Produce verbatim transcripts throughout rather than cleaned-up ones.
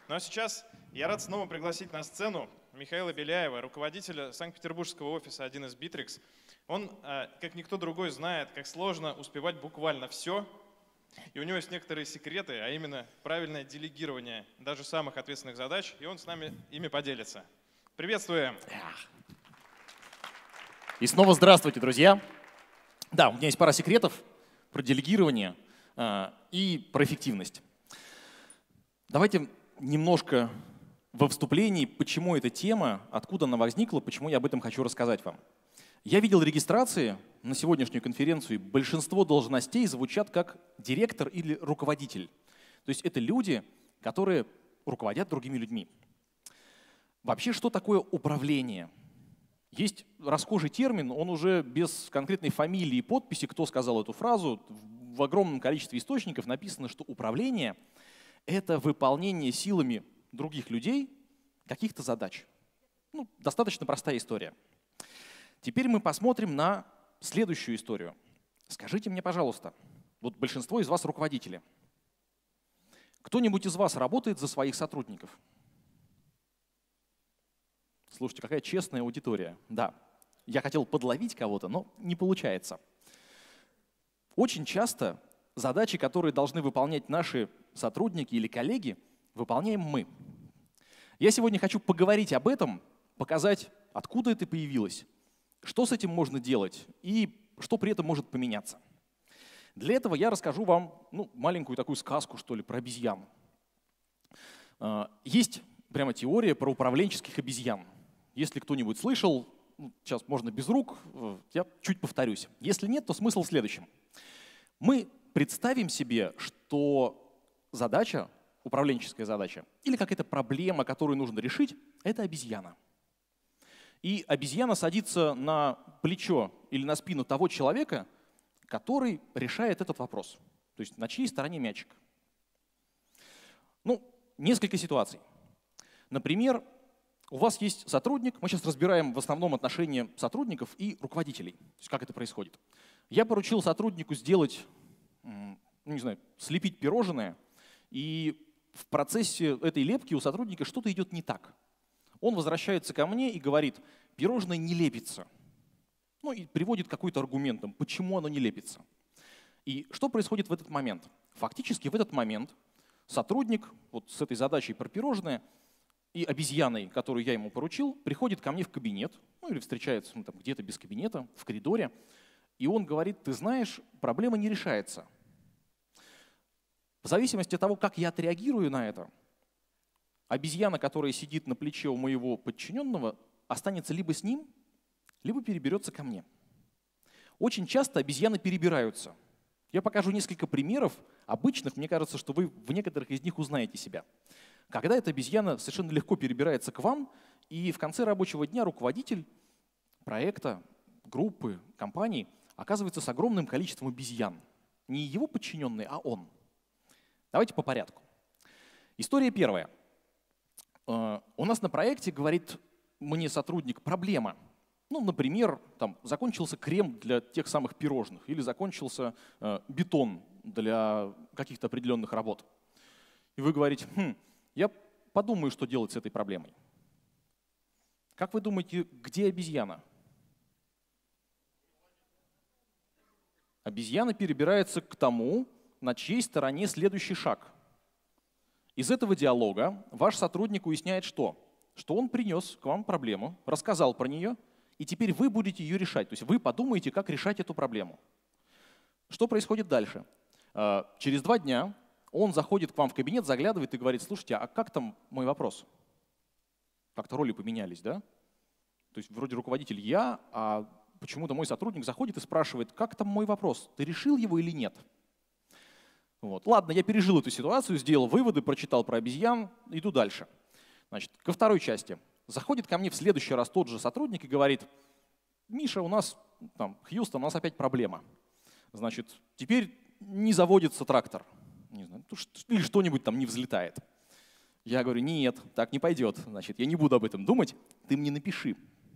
Ну а сейчас я рад снова пригласить на сцену Михаила Беляева, руководителя Санкт-Петербургского офиса один эс Bittrex. Он, как никто другой, знает, как сложно успевать буквально все. И у него есть некоторые секреты, а именно правильное делегирование даже самых ответственных задач, и он с нами ими поделится. Приветствуем! И снова здравствуйте, друзья! Да, у меня есть пара секретов про делегирование э, и про эффективность. Давайте немножко во вступлении, почему эта тема, откуда она возникла, почему я об этом хочу рассказать вам. Я видел регистрации на сегодняшнюю конференцию, и большинство должностей звучат как директор или руководитель. То есть это люди, которые руководят другими людьми. Вообще, что такое управление? Есть расхожий термин, он уже без конкретной фамилии и подписи, кто сказал эту фразу. В огромном количестве источников написано, что управление — это выполнение силами других людей каких-то задач. Ну, достаточно простая история. Теперь мы посмотрим на следующую историю. Скажите мне, пожалуйста, вот большинство из вас руководители. Кто-нибудь из вас работает за своих сотрудников? Слушайте, какая честная аудитория. Да, я хотел подловить кого-то, но не получается. Очень часто задачи, которые должны выполнять наши сотрудники или коллеги, выполняем мы. Я сегодня хочу поговорить об этом, показать, откуда это появилось, что с этим можно делать и что при этом может поменяться. Для этого я расскажу вам ну, маленькую такую сказку, что ли, про обезьян. Есть прямо теория про управленческих обезьян. Если кто-нибудь слышал, сейчас можно без рук, я чуть повторюсь. Если нет, то смысл в следующем. Мы представим себе, что задача, управленческая задача, или какая-то проблема, которую нужно решить, это обезьяна. И обезьяна садится на плечо или на спину того человека, который решает этот вопрос. То есть на чьей стороне мячик. Ну, несколько ситуаций. Например, у вас есть сотрудник, мы сейчас разбираем в основном отношения сотрудников и руководителей, то есть как это происходит. Я поручил сотруднику сделать, ну, не знаю, слепить пирожное, и в процессе этой лепки у сотрудника что-то идет не так. Он возвращается ко мне и говорит, пирожное не лепится. Ну и приводит какой-то аргумент, почему оно не лепится. И что происходит в этот момент? Фактически в этот момент сотрудник вот с этой задачей про пирожное и обезьяной, которую я ему поручил, приходит ко мне в кабинет, ну или встречается ну, где-то без кабинета, в коридоре, и он говорит, ты знаешь, проблема не решается. В зависимости от того, как я отреагирую на это, обезьяна, которая сидит на плече у моего подчиненного, останется либо с ним, либо переберется ко мне. Очень часто обезьяны перебираются. Я покажу несколько примеров обычных, мне кажется, что вы в некоторых из них узнаете себя. Когда эта обезьяна совершенно легко перебирается к вам, и в конце рабочего дня руководитель проекта, группы, компании оказывается с огромным количеством обезьян. Не его подчиненный, а он. Давайте по порядку. История первая. У нас на проекте, говорит мне сотрудник, проблема. Ну, например, там, закончился крем для тех самых пирожных или закончился э, бетон для каких-то определенных работ. И вы говорите, хм, я подумаю, что делать с этой проблемой. Как вы думаете, где обезьяна? Обезьяна перебирается к тому, на чьей стороне следующий шаг. Из этого диалога ваш сотрудник уясняет что? Что он принес к вам проблему, рассказал про нее, и теперь вы будете ее решать. То есть вы подумаете, как решать эту проблему. Что происходит дальше? Через два дня он заходит к вам в кабинет, заглядывает и говорит, слушайте, а как там мой вопрос? Как-то роли поменялись, да? То есть вроде руководитель я, а почему-то мой сотрудник заходит и спрашивает, как там мой вопрос? Ты решил его или нет? Вот. Ладно, я пережил эту ситуацию, сделал выводы, прочитал про обезьян, иду дальше. Значит, ко второй части. Заходит ко мне в следующий раз тот же сотрудник и говорит, Миша, у нас, там, Хьюстон, у нас опять проблема. Значит, теперь не заводится трактор. Не знаю, или что-нибудь там не взлетает. Я говорю, нет, так не пойдет. Значит, я не буду об этом думать, ты мне напиши.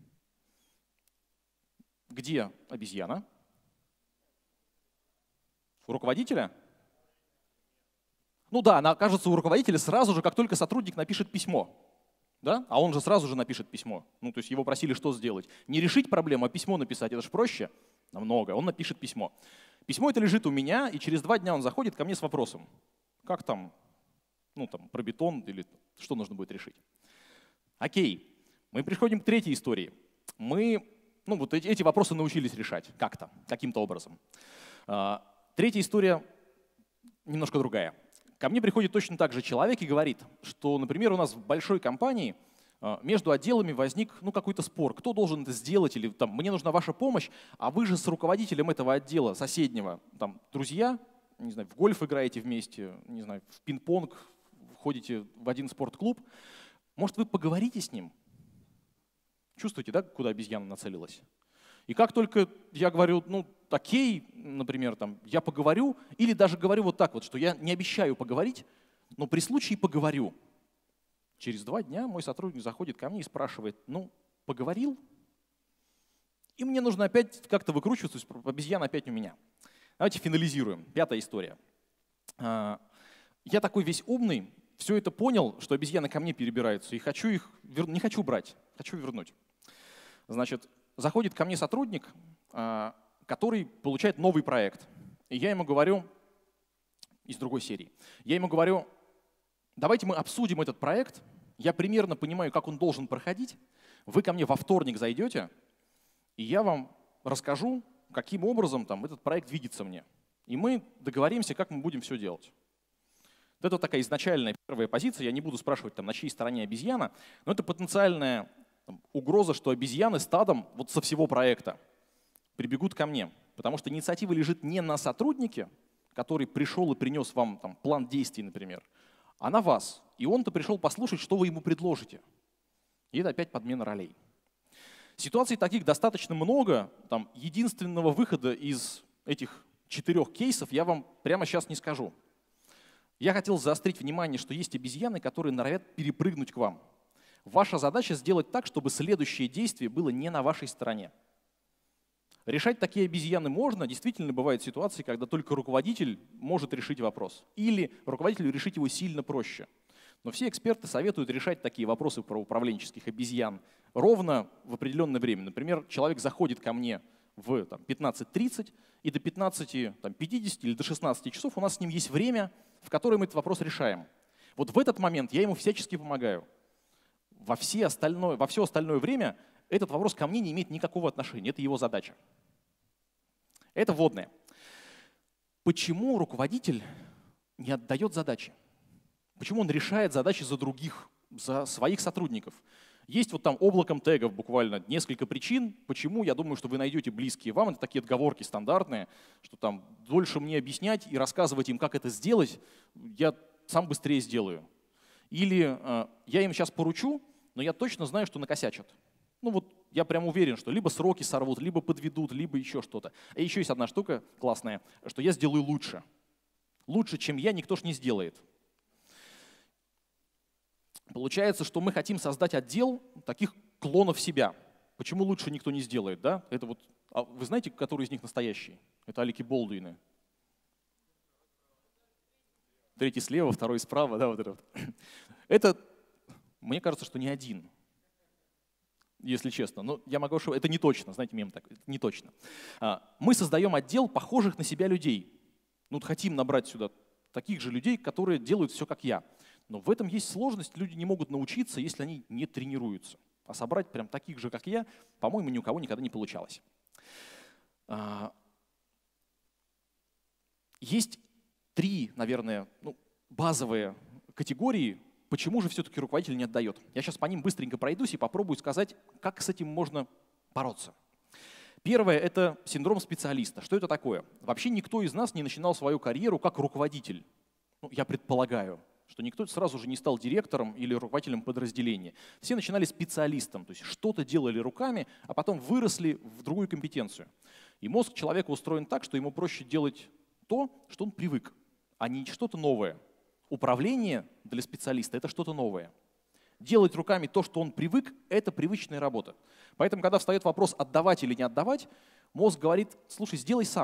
Где обезьяна? У руководителя? Ну да, она окажется у руководителя сразу же, как только сотрудник напишет письмо. Да? А он же сразу же напишет письмо. Ну, то есть его просили что сделать? Не решить проблему, а письмо написать. Это же проще намного. Он напишет письмо. Письмо это лежит у меня, и через два дня он заходит ко мне с вопросом. Как там? Ну, там, про бетон или что нужно будет решить. Окей. Мы приходим к третьей истории. Мы, ну, вот эти, эти вопросы научились решать как-то, каким-то образом. А, третья история немножко другая. Ко мне приходит точно так же человек и говорит, что, например, у нас в большой компании между отделами возник ну, какой-то спор, кто должен это сделать, или там, мне нужна ваша помощь, а вы же с руководителем этого отдела соседнего, там, друзья, не знаю, в гольф играете вместе, не знаю, в пинг-понг, ходите в один спортклуб, может, вы поговорите с ним? Чувствуете, да, куда обезьяна нацелилась? И как только я говорю, ну, окей, например, там, я поговорю, или даже говорю вот так вот, что я не обещаю поговорить, но при случае поговорю. Через два дня мой сотрудник заходит ко мне и спрашивает, ну, поговорил? И мне нужно опять как-то выкручиваться, то есть обезьяна опять у меня. Давайте финализируем. Пятая история. Я такой весь умный, все это понял, что обезьяны ко мне перебираются, и хочу их, не хочу брать, хочу вернуть. Значит, заходит ко мне сотрудник, который получает новый проект. И я ему говорю, из другой серии, я ему говорю, давайте мы обсудим этот проект, я примерно понимаю, как он должен проходить, вы ко мне во вторник зайдете, и я вам расскажу, каким образом там, этот проект видится мне. И мы договоримся, как мы будем все делать. Это такая изначальная первая позиция, я не буду спрашивать, там, на чьей стороне обезьяна, но это потенциальная там, угроза, что обезьяны стадом вот со всего проекта прибегут ко мне, потому что инициатива лежит не на сотруднике, который пришел и принес вам там, план действий, например, а на вас. И он-то пришел послушать, что вы ему предложите. И это опять подмена ролей. Ситуаций таких достаточно много. Там, единственного выхода из этих четырех кейсов я вам прямо сейчас не скажу. Я хотел заострить внимание, что есть обезьяны, которые норовят перепрыгнуть к вам. Ваша задача сделать так, чтобы следующее действие было не на вашей стороне. Решать такие обезьяны можно. Действительно бывают ситуации, когда только руководитель может решить вопрос. Или руководителю решить его сильно проще. Но все эксперты советуют решать такие вопросы про управленческих обезьян ровно в определенное время. Например, человек заходит ко мне в пятнадцать тридцать, и до пятнадцати пятидесяти или до шестнадцати часов у нас с ним есть время, в которое мы этот вопрос решаем. Вот в этот момент я ему всячески помогаю. Во все остальное, во все остальное время этот вопрос ко мне не имеет никакого отношения, это его задача. Это вводное. Почему руководитель не отдает задачи? Почему он решает задачи за других, за своих сотрудников? Есть вот там облаком тегов буквально несколько причин, почему, я думаю, что вы найдете близкие вам. Это такие отговорки стандартные, что там дольше мне объяснять и рассказывать им, как это сделать, я сам быстрее сделаю. Или э, я им сейчас поручу, но я точно знаю, что накосячат. Ну вот я прям уверен, что либо сроки сорвут, либо подведут, либо еще что-то. А еще есть одна штука классная, что я сделаю лучше. Лучше, чем я, никто ж не сделает. Получается, что мы хотим создать отдел таких клонов себя. Почему лучше никто не сделает? Да? Это вот, а вы знаете, который из них настоящий? Это Алики Болдуины. Третий слева, второй справа. Да, вот это, вот. Это, мне кажется, что не один. Если честно. Но я могу ошибаться. Это не точно, знаете, мем так, не точно. Мы создаем отдел похожих на себя людей. Ну, вот хотим набрать сюда таких же людей, которые делают все как я. Но в этом есть сложность, люди не могут научиться, если они не тренируются. А собрать прям таких же, как я, по-моему, ни у кого никогда не получалось. Есть три, наверное, ну, базовые категории, почему же все-таки руководитель не отдает. Я сейчас по ним быстренько пройдусь и попробую сказать, как с этим можно бороться. Первое – это синдром специалиста. Что это такое? Вообще никто из нас не начинал свою карьеру как руководитель. Ну, я предполагаю, что никто сразу же не стал директором или руководителем подразделения. Все начинали специалистом, то есть что-то делали руками, а потом выросли в другую компетенцию. И мозг человека устроен так, что ему проще делать то, что он привык, а не что-то новое. Управление для специалиста – это что-то новое. Делать руками то, что он привык – это привычная работа. Поэтому, когда встает вопрос, отдавать или не отдавать, мозг говорит, слушай, сделай сам.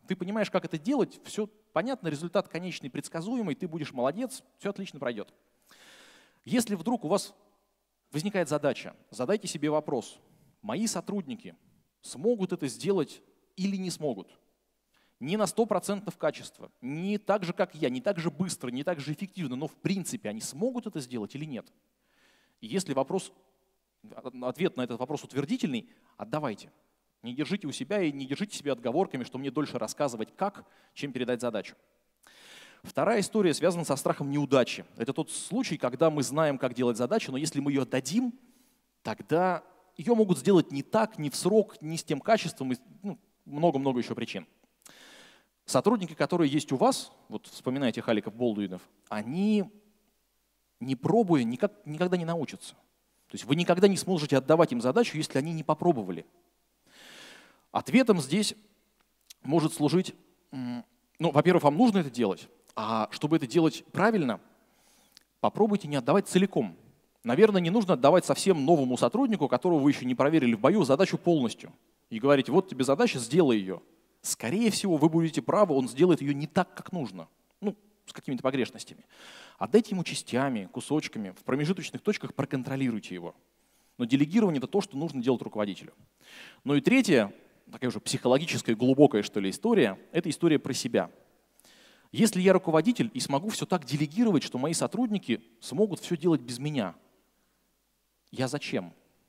ты понимаешь, как это делать, все понятно, результат конечный, предсказуемый, ты будешь молодец, все отлично пройдет. Если вдруг у вас возникает задача, задайте себе вопрос, мои сотрудники смогут это сделать или не смогут? Не на сто процентов качества, не так же, как я, не так же быстро, не так же эффективно, но в принципе они смогут это сделать или нет? И если вопрос, ответ на этот вопрос утвердительный, отдавайте. Не держите у себя и не держите себя отговорками, что мне дольше рассказывать как, чем передать задачу. Вторая история связана со страхом неудачи. Это тот случай, когда мы знаем, как делать задачу, но если мы ее дадим, тогда ее могут сделать не так, не в срок, не с тем качеством, и ну, много-много еще причин. Сотрудники, которые есть у вас, вот вспоминайте Халиков, Болдуинов, они, не пробуя, никак, никогда не научатся. То есть вы никогда не сможете отдавать им задачу, если они не попробовали. Ответом здесь может служить, ну, во-первых, вам нужно это делать, а чтобы это делать правильно, попробуйте не отдавать целиком. Наверное, не нужно отдавать совсем новому сотруднику, которого вы еще не проверили в бою, задачу полностью. И говорите, вот тебе задача, сделай ее. Скорее всего, вы будете правы, он сделает ее не так, как нужно. Ну, с какими-то погрешностями. Отдайте ему частями, кусочками, в промежуточных точках проконтролируйте его. Но делегирование – это то, что нужно делать руководителю. Ну и третье, такая уже психологическая, глубокая, что ли, история – это история про себя. Если я руководитель и смогу все так делегировать, что мои сотрудники смогут все делать без меня, я зачем?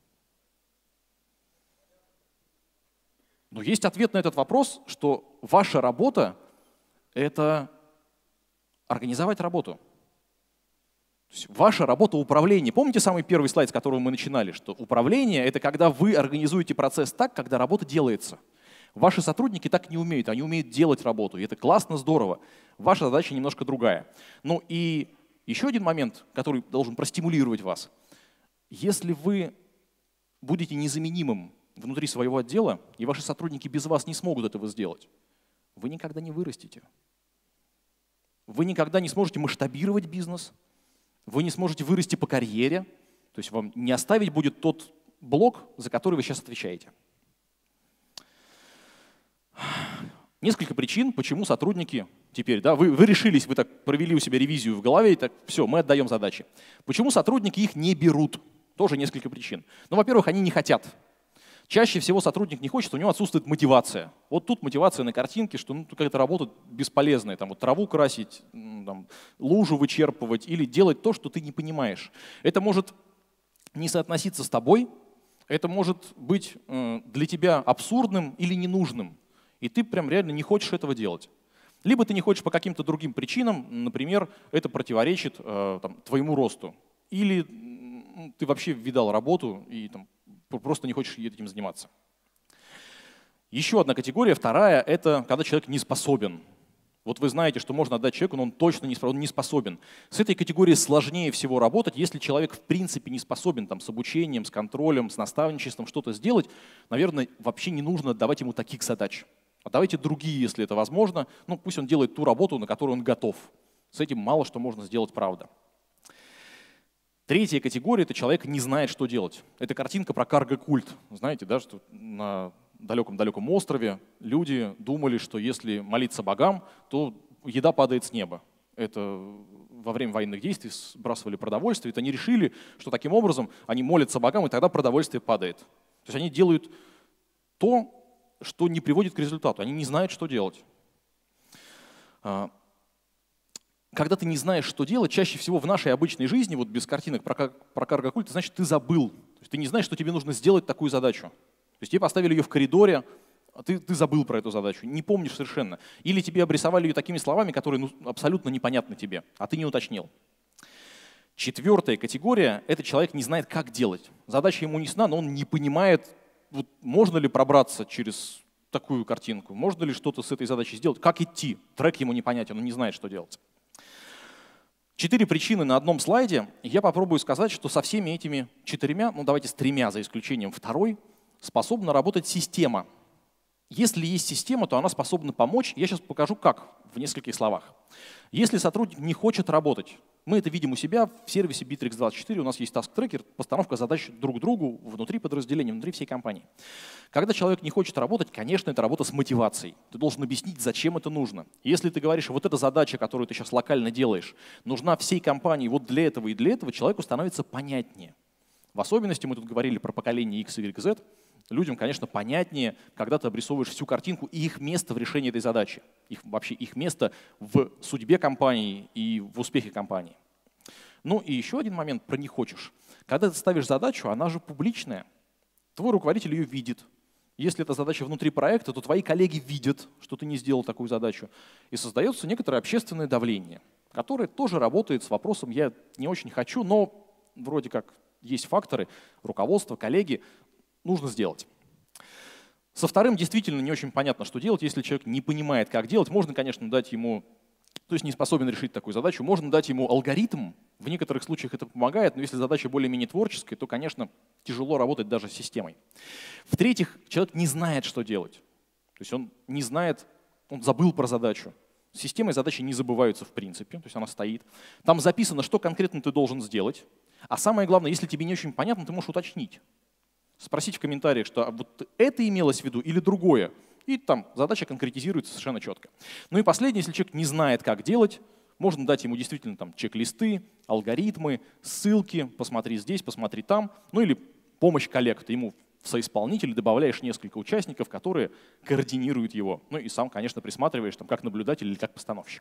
Но есть ответ на этот вопрос, что ваша работа – это организовать работу. То есть ваша работа – управление. Помните самый первый слайд, с которого мы начинали, что управление – это когда вы организуете процесс так, когда работа делается. Ваши сотрудники так не умеют, они умеют делать работу, и это классно, здорово. Ваша задача немножко другая. Ну и еще один момент, который должен простимулировать вас. Если вы будете незаменимым внутри своего отдела, и ваши сотрудники без вас не смогут этого сделать, вы никогда не вырастете. Вы никогда не сможете масштабировать бизнес, вы не сможете вырасти по карьере, то есть вам не оставить будет тот блок, за который вы сейчас отвечаете. Несколько причин, почему сотрудники теперь, да, вы, вы решились, вы так провели у себя ревизию в голове, и так, все, мы отдаем задачи. Почему сотрудники их не берут? Тоже несколько причин. Ну, во-первых, они не хотят. Чаще всего сотрудник не хочет, у него отсутствует мотивация. Вот тут мотивация на картинке, что ну, какая-то работа бесполезная, там, вот, траву красить, там, лужу вычерпывать или делать то, что ты не понимаешь. Это может не соотноситься с тобой, это может быть э, для тебя абсурдным или ненужным, и ты прям реально не хочешь этого делать. Либо ты не хочешь по каким-то другим причинам, например, это противоречит э, там, твоему росту, или ты вообще видал работу и там, просто не хочешь этим заниматься. Еще одна категория, вторая, это когда человек не способен. Вот вы знаете, что можно отдать человеку, но он точно не способен. С этой категорией сложнее всего работать. Если человек в принципе не способен там, с обучением, с контролем, с наставничеством что-то сделать, наверное, вообще не нужно отдавать ему таких задач. Отдавайте другие, если это возможно. Ну, пусть он делает ту работу, на которую он готов. С этим мало что можно сделать, правда. Третья категория – это человек не знает, что делать. Это картинка про карго-культ. Знаете, да, что на далеком-далеком острове люди думали, что если молиться богам, то еда падает с неба. Это во время военных действий сбрасывали продовольствие. Это они решили, что таким образом они молятся богам, и тогда продовольствие падает. То есть они делают то, что не приводит к результату. Они не знают, что делать. Когда ты не знаешь, что делать, чаще всего в нашей обычной жизни, вот без картинок про, про карго-культ, значит, ты забыл. То есть ты не знаешь, что тебе нужно сделать такую задачу. То есть тебе поставили ее в коридоре, а ты, ты забыл про эту задачу, не помнишь совершенно. Или тебе обрисовали ее такими словами, которые ну, абсолютно непонятны тебе, а ты не уточнил. Четвертая категория – это человек не знает, как делать. Задача ему не ясна, но он не понимает, вот, можно ли пробраться через такую картинку, можно ли что-то с этой задачей сделать, как идти. Трек ему непонятен, он не знает, что делать. Четыре причины на одном слайде. Я попробую сказать, что со всеми этими четырьмя, ну давайте с тремя, за исключением второй, способна работать система. Если есть система, то она способна помочь. Я сейчас покажу, как, в нескольких словах. Если сотрудник не хочет работать, Мы это видим у себя в сервисе Bittrex двадцать четыре. У нас есть task-трекер, постановка задач друг другу внутри подразделения, внутри всей компании. Когда человек не хочет работать, конечно, это работа с мотивацией. Ты должен объяснить, зачем это нужно. Если ты говоришь, вот эта задача, которую ты сейчас локально делаешь, нужна всей компании вот для этого и для этого, человеку становится понятнее. В особенности мы тут говорили про поколение X, Y, Z. Людям, конечно, понятнее, когда ты обрисовываешь всю картинку и их место в решении этой задачи, их, вообще их место в судьбе компании и в успехе компании. Ну и еще один момент про «не хочешь». Когда ты ставишь задачу, она же публичная. Твой руководитель ее видит. Если это задача внутри проекта, то твои коллеги видят, что ты не сделал такую задачу. И создается некоторое общественное давление, которое тоже работает с вопросом «я не очень хочу, но вроде как есть факторы, руководство, коллеги, нужно сделать». Со вторым действительно не очень понятно, что делать, если человек не понимает, как делать. Можно, конечно, дать ему, то есть не способен решить такую задачу, можно дать ему алгоритм. В некоторых случаях это помогает, но если задача более-менее творческая, то, конечно, тяжело работать даже с системой. В-третьих, человек не знает, что делать. То есть он не знает, он забыл про задачу. С системой задачи не забываются в принципе, то есть она стоит. Там записано, что конкретно ты должен сделать. А самое главное, если тебе не очень понятно, ты можешь уточнить. Спросить в комментариях, что вот это имелось в виду или другое. И там задача конкретизируется совершенно четко. Ну и последнее, если человек не знает, как делать, можно дать ему действительно там чек-листы, алгоритмы, ссылки, посмотри здесь, посмотри там, ну или помощь коллег. Ты ему в соисполнителе добавляешь несколько участников, которые координируют его. Ну и сам, конечно, присматриваешь там, как наблюдатель или как постановщик.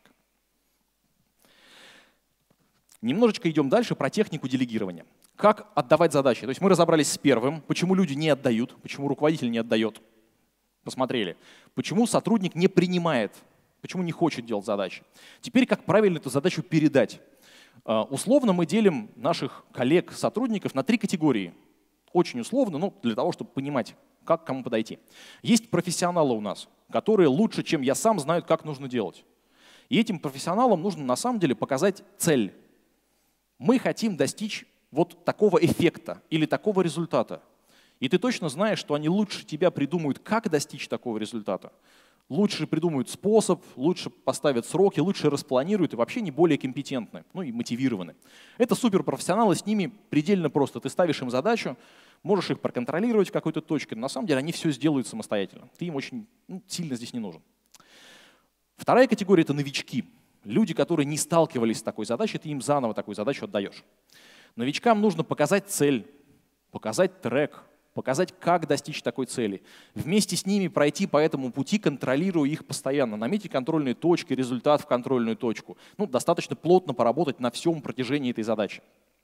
Немножечко идем дальше про технику делегирования. Как отдавать задачи. То есть мы разобрались с первым, почему люди не отдают, почему руководитель не отдает. Посмотрели. Почему сотрудник не принимает, почему не хочет делать задачи. Теперь как правильно эту задачу передать. Условно мы делим наших коллег, сотрудников на три категории. Очень условно, но для того, чтобы понимать, как к кому подойти. Есть профессионалы у нас, которые лучше, чем я сам, знают, как нужно делать. И этим профессионалам нужно на самом деле показать цель. Мы хотим достичь вот такого эффекта или такого результата. И ты точно знаешь, что они лучше тебя придумают, как достичь такого результата. Лучше придумают способ, лучше поставят сроки, лучше распланируют и вообще не более компетентны, ну и мотивированы. Это суперпрофессионалы, с ними предельно просто. Ты ставишь им задачу, можешь их проконтролировать в какой-то точке, но на самом деле они все сделают самостоятельно. Ты им очень ну, сильно здесь не нужен. Вторая категория — это новички. Люди, которые не сталкивались с такой задачей, ты им заново такую задачу отдаешь. Новичкам нужно показать цель, показать трек, показать, как достичь такой цели. Вместе с ними пройти по этому пути, контролируя их постоянно. Наметить контрольные точки, результат в контрольную точку. Ну, достаточно плотно поработать на всем протяжении этой задачи.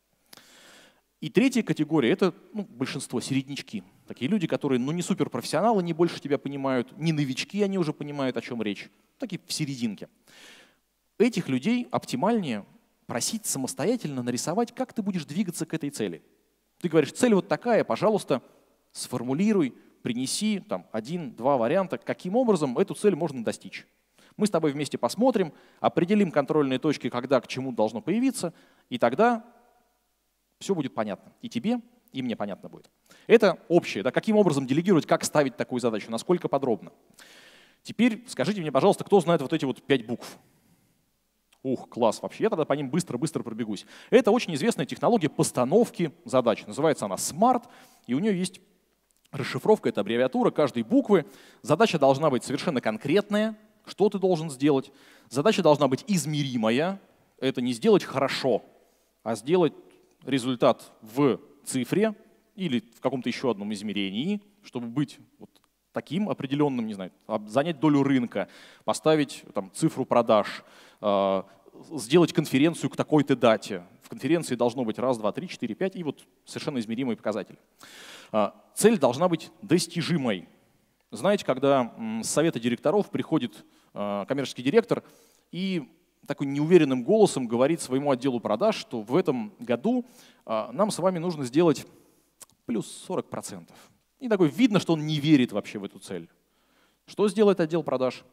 И третья категория — это ну, большинство, середнячки. Такие люди, которые ну, не суперпрофессионалы, не больше тебя понимают, не новички, они уже понимают, о чем речь. Такие в серединке. Этих людей оптимальнее просить самостоятельно нарисовать, как ты будешь двигаться к этой цели. Ты говоришь, цель вот такая, пожалуйста, сформулируй, принеси там, один-два варианта, каким образом эту цель можно достичь. Мы с тобой вместе посмотрим, определим контрольные точки, когда к чему должно появиться, и тогда все будет понятно. И тебе, и мне понятно будет. Это общее. Да, каким образом делегировать, как ставить такую задачу, насколько подробно. Теперь скажите мне, пожалуйста, кто знает вот эти вот пять букв? Ух, класс, вообще я тогда по ним быстро-быстро пробегусь. Это очень известная технология постановки задач. Называется она смарт, и у нее есть расшифровка, это аббревиатура каждой буквы. Задача должна быть совершенно конкретная, что ты должен сделать. Задача должна быть измеримая, это не сделать хорошо, а сделать результат в цифре или в каком-то еще одном измерении, чтобы быть вот таким определенным, не знаю, занять долю рынка, поставить там, цифру продаж, э, сделать конференцию к такой-то дате. В конференции должно быть раз, два, три, четыре, пять и вот совершенно измеримые показатели. Э, цель должна быть достижимой. Знаете, когда с совета директоров приходит э, коммерческий директор и такой неуверенным голосом говорит своему отделу продаж, что в этом году э, нам с вами нужно сделать плюс сорок процентов. И такой видно, что он не верит вообще в эту цель. Что сделает отдел продаж?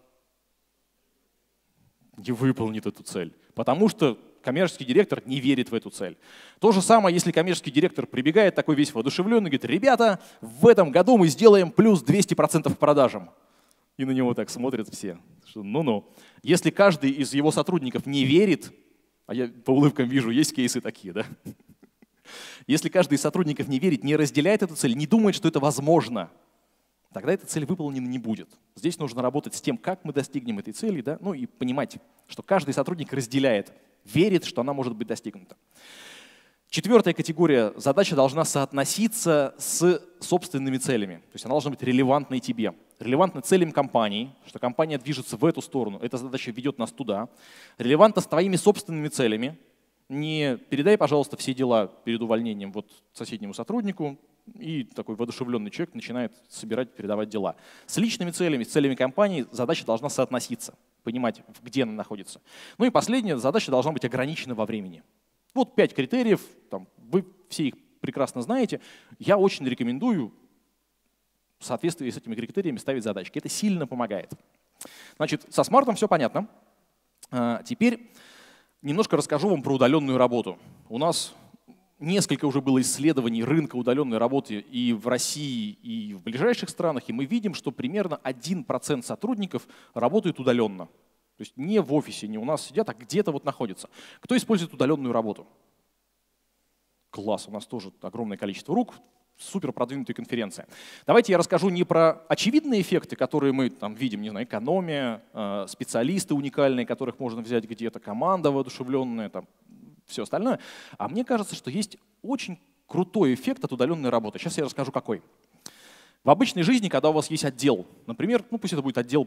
Не выполнит эту цель, потому что коммерческий директор не верит в эту цель. То же самое, если коммерческий директор прибегает такой весь воодушевленный и говорит, ребята, в этом году мы сделаем плюс двести процентов к продажам. И на него так смотрят все, что ну-ну. Если каждый из его сотрудников не верит, А я по улыбкам вижу, есть кейсы такие, да? Если каждый из сотрудников не верит, не разделяет эту цель, не думает, что это возможно, тогда эта цель выполнена не будет. Здесь нужно работать с тем, как мы достигнем этой цели, да? Ну и понимать, что каждый сотрудник разделяет, верит, что она может быть достигнута. Четвертая категория. Задача должна соотноситься с собственными целями. То есть она должна быть релевантной тебе. Релевантна целям компании, что компания движется в эту сторону. Эта задача ведет нас туда. Релевантна с твоими собственными целями. Не передай, пожалуйста, все дела перед увольнением вот соседнему сотруднику, и такой воодушевленный человек начинает собирать, передавать дела. С личными целями, с целями компании задача должна соотноситься, понимать, где она находится. Ну и последняя задача должна быть ограничена во времени. Вот пять критериев, там, вы все их прекрасно знаете. Я очень рекомендую в соответствии с этими критериями ставить задачки. Это сильно помогает. Значит, со смартом все понятно. А, теперь немножко расскажу вам про удаленную работу. У нас несколько уже было исследований рынка удаленной работы и в России, и в ближайших странах, и мы видим, что примерно один процент сотрудников работает удаленно. То есть не в офисе, не у нас сидят, а где-то вот находятся. Кто использует удаленную работу? Класс, у нас тоже огромное количество рук, супер продвинутая конференция. Давайте я расскажу не про очевидные эффекты, которые мы там видим, не знаю, экономия, специалисты уникальные, которых можно взять где-то, команда воодушевленная, там, все остальное. А мне кажется, что есть очень крутой эффект от удаленной работы. Сейчас я расскажу, какой. В обычной жизни, когда у вас есть отдел, например, ну пусть это будет отдел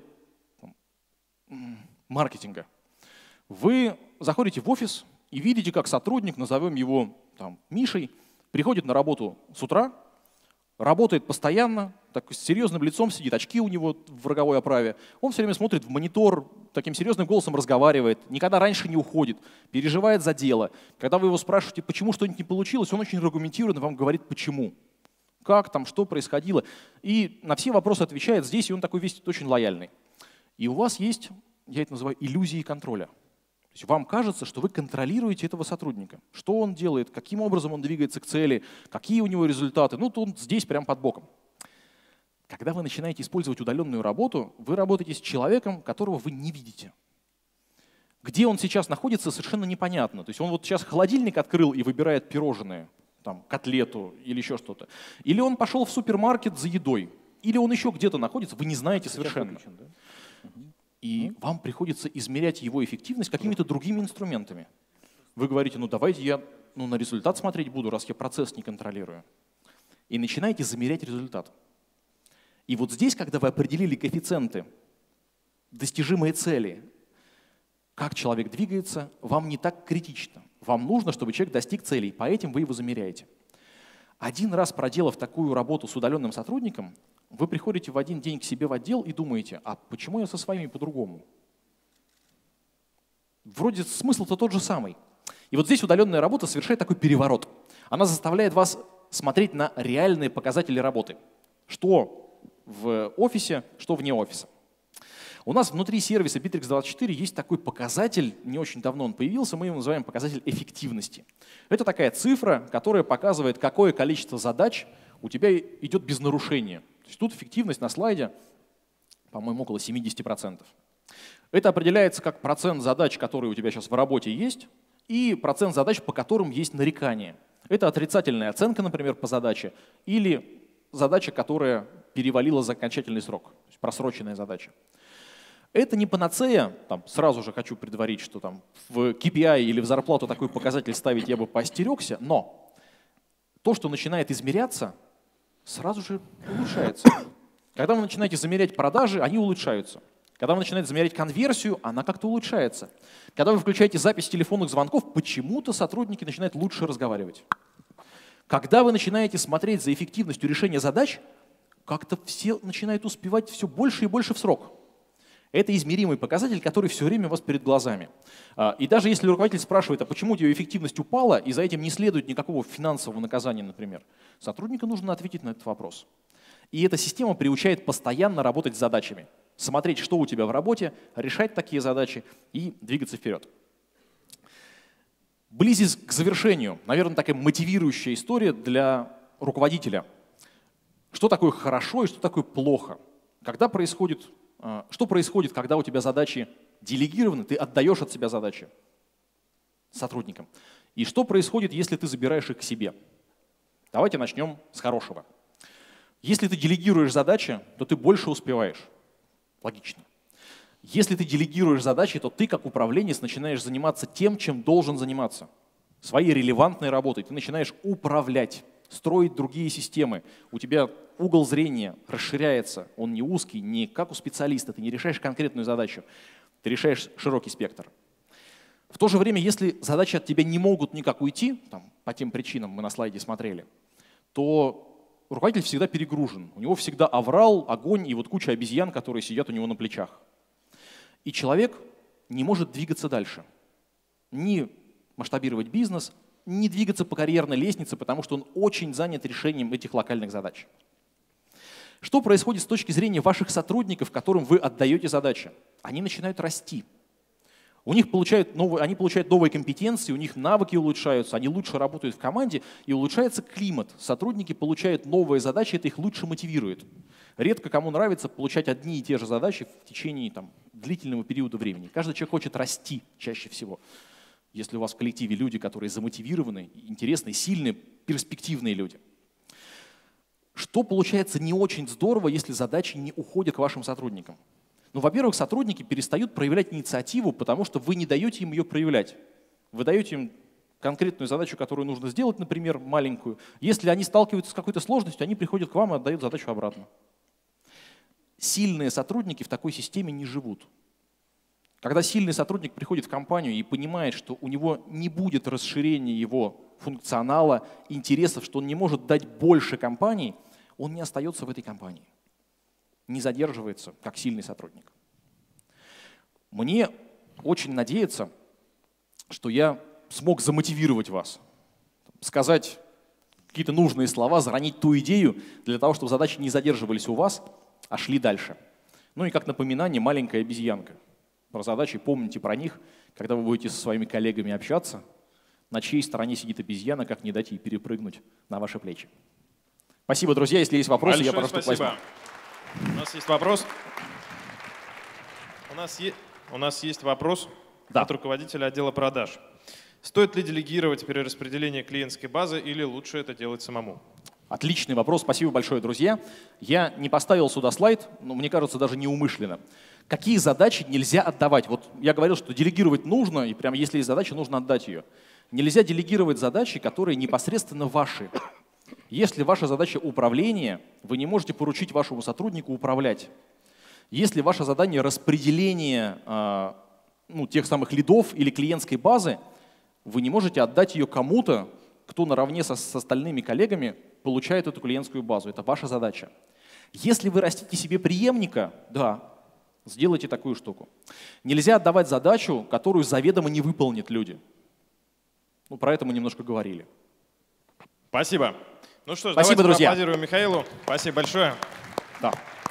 маркетинга, вы заходите в офис и видите, как сотрудник, назовем его там, Мишей, приходит на работу с утра, работает постоянно, так с серьезным лицом сидит, очки у него в роговой оправе, он все время смотрит в монитор, таким серьезным голосом разговаривает, никогда раньше не уходит, переживает за дело. Когда вы его спрашиваете, почему что-нибудь не получилось, он очень аргументированно вам говорит, почему, как там, что происходило. И на все вопросы отвечает здесь, и он такой весь очень лояльный. И у вас есть, я это называю, иллюзии контроля. То есть вам кажется, что вы контролируете этого сотрудника. Что он делает, каким образом он двигается к цели, какие у него результаты. Ну, то он здесь прямо под боком. Когда вы начинаете использовать удаленную работу, вы работаете с человеком, которого вы не видите. Где он сейчас находится, совершенно непонятно. То есть он вот сейчас холодильник открыл и выбирает пирожные, там, котлету или еще что-то. Или он пошел в супермаркет за едой. Или он еще где-то находится, вы не знаете совершенно. И вам приходится измерять его эффективность какими-то другими инструментами. Вы говорите, ну давайте я ну, на результат смотреть буду, раз я процесс не контролирую. И начинаете замерять результат. И вот здесь, когда вы определили коэффициенты, достижимые цели, как человек двигается, вам не так критично. Вам нужно, чтобы человек достиг целей, по этим вы его замеряете. Один раз проделав такую работу с удаленным сотрудником, вы приходите в один день к себе в отдел и думаете, а почему я со своими по-другому? Вроде смысл-то тот же самый. И вот здесь удаленная работа совершает такой переворот. Она заставляет вас смотреть на реальные показатели работы. Что в офисе, что вне офиса. У нас внутри сервиса Bittrex двадцать четыре есть такой показатель, не очень давно он появился, мы его называем показатель эффективности. Это такая цифра, которая показывает, какое количество задач у тебя идет без нарушения. То есть тут эффективность на слайде, по-моему, около семидесяти процентов. Это определяется как процент задач, которые у тебя сейчас в работе есть, и процент задач, по которым есть нарекания. Это отрицательная оценка, например, по задаче, или задача, которая перевалила за окончательный срок, то есть просроченная задача. Это не панацея, там, сразу же хочу предварить, что там, в кей пи ай или в зарплату такой показатель ставить я бы поостерегся, но то, что начинает измеряться, сразу же улучшается. Когда вы начинаете замерять продажи, они улучшаются. Когда вы начинаете замерять конверсию, она как-то улучшается. Когда вы включаете запись телефонных звонков, почему-то сотрудники начинают лучше разговаривать. Когда вы начинаете смотреть за эффективностью решения задач, как-то все начинают успевать все больше и больше в срок. Это измеримый показатель, который все время у вас перед глазами. И даже если руководитель спрашивает, а почему у тебя эффективность упала, и за этим не следует никакого финансового наказания, например, сотруднику нужно ответить на этот вопрос. И эта система приучает постоянно работать с задачами, смотреть, что у тебя в работе, решать такие задачи и двигаться вперед. Близясь к завершению, наверное, такая мотивирующая история для руководителя. Что такое хорошо и что такое плохо? Когда происходит... Что происходит, когда у тебя задачи делегированы, ты отдаешь от себя задачи? сотрудникам. И что происходит, если ты забираешь их к себе? Давайте начнем с хорошего. Если ты делегируешь задачи, то ты больше успеваешь. Логично. Если ты делегируешь задачи, то ты, как управленец, начинаешь заниматься тем, чем должен заниматься. Своей релевантной работой. Ты начинаешь управлять, строить другие системы. У тебя угол зрения расширяется. Он не узкий, не как у специалиста. Ты не решаешь конкретную задачу. Ты решаешь широкий спектр. В то же время, если задачи от тебя не могут никак уйти, там, по тем причинам мы на слайде смотрели, то руководитель всегда перегружен. У него всегда аврал, огонь и вот куча обезьян, которые сидят у него на плечах. И человек не может двигаться дальше. Ни масштабировать бизнес, ни двигаться по карьерной лестнице, потому что он очень занят решением этих локальных задач. Что происходит с точки зрения ваших сотрудников, которым вы отдаете задачи? Они начинают расти. У них получают новые, они получают новые компетенции, у них навыки улучшаются, они лучше работают в команде, и улучшается климат. Сотрудники получают новые задачи, это их лучше мотивирует. Редко кому нравится получать одни и те же задачи в течение там, длительного периода времени. Каждый человек хочет расти чаще всего. Если у вас в коллективе люди, которые замотивированы, интересные, сильные, перспективные люди. Что получается не очень здорово, если задачи не уходят к вашим сотрудникам? Ну, во-первых, сотрудники перестают проявлять инициативу, потому что вы не даете им ее проявлять. Вы даете им конкретную задачу, которую нужно сделать, например, маленькую. Если они сталкиваются с какой-то сложностью, они приходят к вам и отдают задачу обратно. Сильные сотрудники в такой системе не живут. Когда сильный сотрудник приходит в компанию и понимает, что у него не будет расширения его функционала, интересов, что он не может дать больше компании, он не остается в этой компании. Не задерживается, как сильный сотрудник. Мне очень надеяться, что я смог замотивировать вас, сказать какие-то нужные слова, заронить ту идею для того, чтобы задачи не задерживались у вас, а шли дальше. Ну и как напоминание, маленькая обезьянка. Про задачи помните про них, когда вы будете со своими коллегами общаться, на чьей стороне сидит обезьяна, как не дать ей перепрыгнуть на ваши плечи. Спасибо, друзья. Если есть вопросы, Большое я прошу спасибо. возьму. У нас есть вопрос. У нас, е... У нас есть вопрос Да. от руководителя отдела продаж. Стоит ли делегировать перераспределение клиентской базы или лучше это делать самому? Отличный вопрос. Спасибо большое, друзья. Я не поставил сюда слайд, но мне кажется, даже неумышленно. Какие задачи нельзя отдавать? Вот я говорил, что делегировать нужно, и прямо если есть задача, нужно отдать ее. Нельзя делегировать задачи, которые непосредственно ваши. Если ваша задача управление, вы не можете поручить вашему сотруднику управлять. Если ваше задание распределение э, ну, тех самых лидов или клиентской базы, вы не можете отдать ее кому-то, кто наравне со, с остальными коллегами получает эту клиентскую базу. Это ваша задача. Если вы растите себе преемника, да, сделайте такую штуку. Нельзя отдавать задачу, которую заведомо не выполнят люди. Ну, про это мы немножко говорили. Спасибо. Ну что ж, Спасибо, давайте друзья. поаплодируем Михаилу. Спасибо большое. Да.